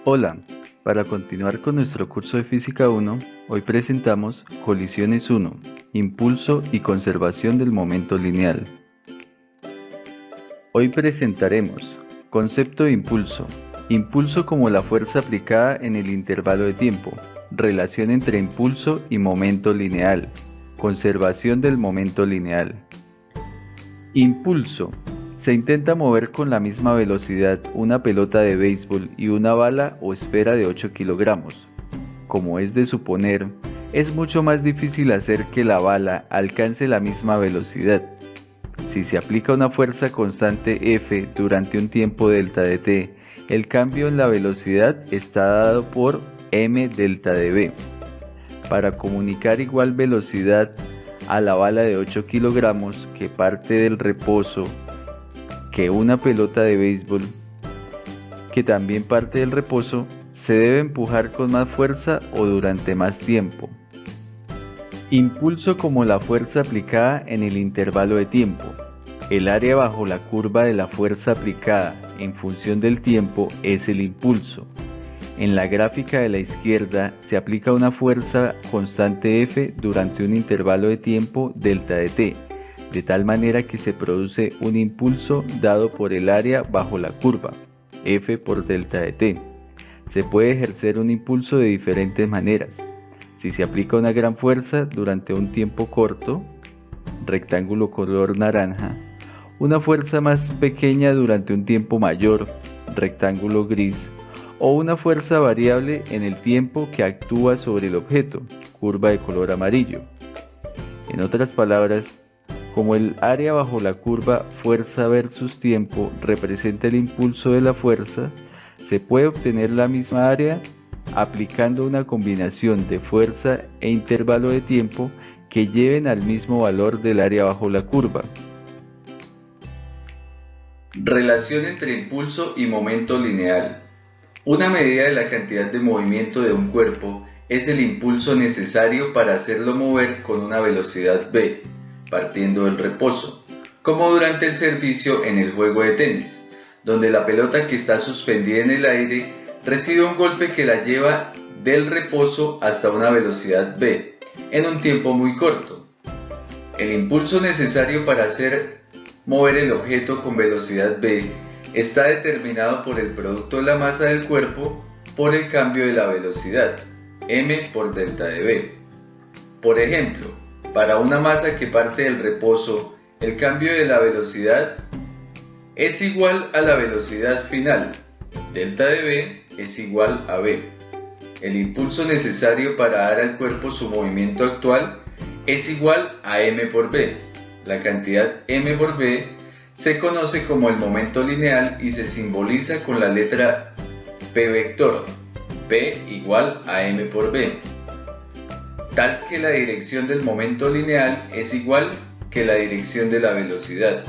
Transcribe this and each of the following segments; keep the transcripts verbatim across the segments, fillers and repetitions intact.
Hola, para continuar con nuestro curso de Física uno, hoy presentamos Colisiones uno, Impulso y conservación del momento lineal. Hoy presentaremos concepto de impulso, impulso como la fuerza aplicada en el intervalo de tiempo, relación entre impulso y momento lineal, conservación del momento lineal. Impulso. Se intenta mover con la misma velocidad una pelota de béisbol y una bala o esfera de ocho kilogramos. Como es de suponer, es mucho más difícil hacer que la bala alcance la misma velocidad. Si se aplica una fuerza constante F durante un tiempo delta de t, el cambio en la velocidad está dado por m delta de v. Para comunicar igual velocidad a la bala de ocho kilogramos que parte del reposo que una pelota de béisbol que también parte del reposo, se debe empujar con más fuerza o durante más tiempo. Impulso como la fuerza aplicada en el intervalo de tiempo. El área bajo la curva de la fuerza aplicada en función del tiempo es el impulso. En la gráfica de la izquierda se aplica una fuerza constante F durante un intervalo de tiempo delta de t, de tal manera que se produce un impulso dado por el área bajo la curva, F por delta de t. Se puede ejercer un impulso de diferentes maneras. Si se aplica una gran fuerza durante un tiempo corto, rectángulo color naranja, una fuerza más pequeña durante un tiempo mayor, rectángulo gris, o una fuerza variable en el tiempo que actúa sobre el objeto, curva de color amarillo. En otras palabras, como el área bajo la curva fuerza versus tiempo representa el impulso de la fuerza, se puede obtener la misma área aplicando una combinación de fuerza e intervalo de tiempo que lleven al mismo valor del área bajo la curva. Relación entre impulso y momento lineal. Una medida de la cantidad de movimiento de un cuerpo es el impulso necesario para hacerlo mover con una velocidad v, partiendo del reposo, como durante el servicio en el juego de tenis, donde la pelota que está suspendida en el aire recibe un golpe que la lleva del reposo hasta una velocidad v, en un tiempo muy corto. El impulso necesario para hacer mover el objeto con velocidad v está determinado por el producto de la masa del cuerpo por el cambio de la velocidad, m por delta de v. Por ejemplo, para una masa que parte del reposo, el cambio de la velocidad es igual a la velocidad final, delta de v es igual a v. El impulso necesario para dar al cuerpo su movimiento actual es igual a m por v. La cantidad m por v se conoce como el momento lineal y se simboliza con la letra p vector, p igual a m por v, tal que la dirección del momento lineal es igual que la dirección de la velocidad.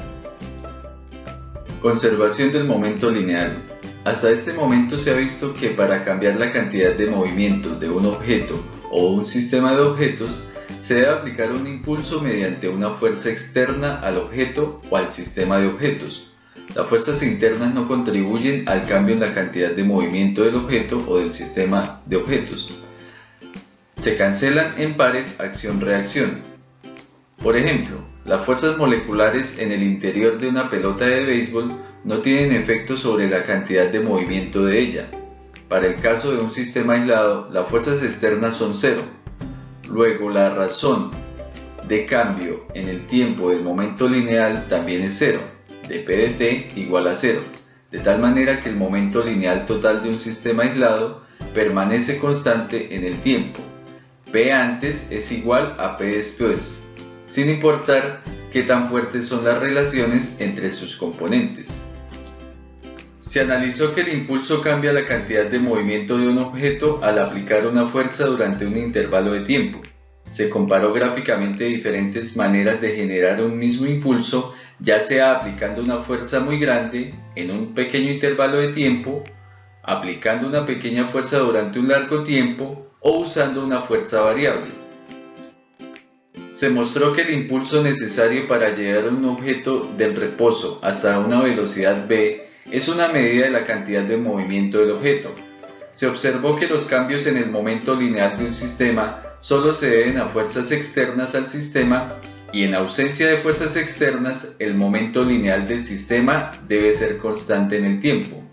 Conservación del momento lineal. Hasta este momento se ha visto que para cambiar la cantidad de movimiento de un objeto o un sistema de objetos, se debe aplicar un impulso mediante una fuerza externa al objeto o al sistema de objetos. Las fuerzas internas no contribuyen al cambio en la cantidad de movimiento del objeto o del sistema de objetos. Se cancelan en pares acción-reacción. Por ejemplo, las fuerzas moleculares en el interior de una pelota de béisbol no tienen efecto sobre la cantidad de movimiento de ella. Para el caso de un sistema aislado, las fuerzas externas son cero. Luego, la razón de cambio en el tiempo del momento lineal también es cero, dp de t igual a cero, de tal manera que el momento lineal total de un sistema aislado permanece constante en el tiempo. P antes es igual a P después, sin importar qué tan fuertes son las relaciones entre sus componentes. Se analizó que el impulso cambia la cantidad de movimiento de un objeto al aplicar una fuerza durante un intervalo de tiempo. Se comparó gráficamente diferentes maneras de generar un mismo impulso, ya sea aplicando una fuerza muy grande en un pequeño intervalo de tiempo, aplicando una pequeña fuerza durante un largo tiempo o usando una fuerza variable. Se mostró que el impulso necesario para llevar un objeto del reposo hasta una velocidad v es una medida de la cantidad de movimiento del objeto. se observó que los cambios en el momento lineal de un sistema solo se deben a fuerzas externas al sistema y en ausencia de fuerzas externas el momento lineal del sistema debe ser constante en el tiempo.